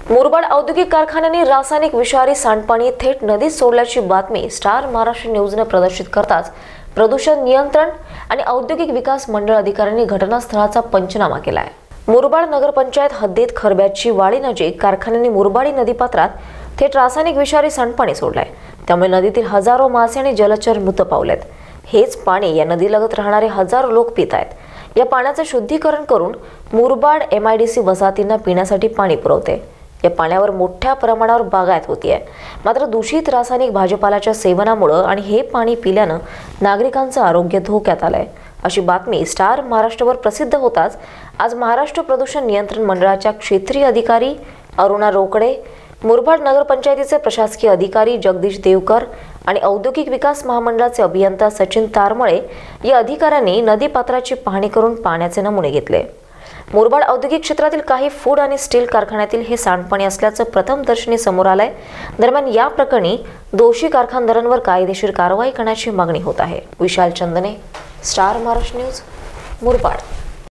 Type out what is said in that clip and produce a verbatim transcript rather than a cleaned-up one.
मुरबाड औद्योगिक कारखान्याने रासायनिक विषारी सांडपाणी थेट नदीत सोडल्याची बातमी स्टार महाराष्ट्र न्यूजने प्रदर्शित करताच प्रदूषण नियंत्रण आणि औद्योगिक विकास मंडळ अधिकाऱ्यांनी घटनास्थळाचा पंचनामा केलाय। मुरबाड नगरपंचायत हद्दीत खरब्याची वाडी नजीक कारखान्याने मुरबाडी नदीपात्रात थेट रासायनिक विषारी सांडपाणी सोडलंय। त्यामुळे नदीतील हजारो मासे आणि जलचर मृत पावलेत। हेच पाणी या नदीलगत राहणारे हजारो लोक पित आहेत। या पाण्याचे शुद्धीकरण करून मुरबाड एमआयडीसी वसाहतींना पिण्यासाठी पाणी पुरवते। या पाण्यावर मोठ्या प्रमाणावर बागायत होतीये। मात्र दूषित रासायनिक भाजीपाल्याच्या सेवनामुळे आणि हे पाणी पिल्यानं नागरिकांचं आरोग्य धोक्यात आलंय, अशी बातमी स्टार महाराष्ट्रवर प्रसिद्ध होताच आज महाराष्ट्र प्रदूषण नियंत्रण मंडळाच्या क्षेत्रीय अधिकारी अरुणा रोकडे, मुरबाड नगरपंचायतीचे प्रशासकीय अधिकारी जगदीश देवकर आणि औद्योगिक विकास महामंडळाचे अभियंता सचिन तारमळे या अधिकाऱ्यांनी नदीपात्राची पाहणी करून पाण्याचे नमुने घेतले। मुरबाड औद्योगिक क्षेत्रातील काही फूड आणि स्टील कारखान्यातील हे सांडपाणी असल्याचं प्रथमदर्शनी समोर आलंय। दरम्यान या प्रकरणी दोषी कारखानदारांवर कायदेशीर कारवाई करण्याची मागणी होत आहे। Vishal Chandane, star Maharashtra news, Murbad.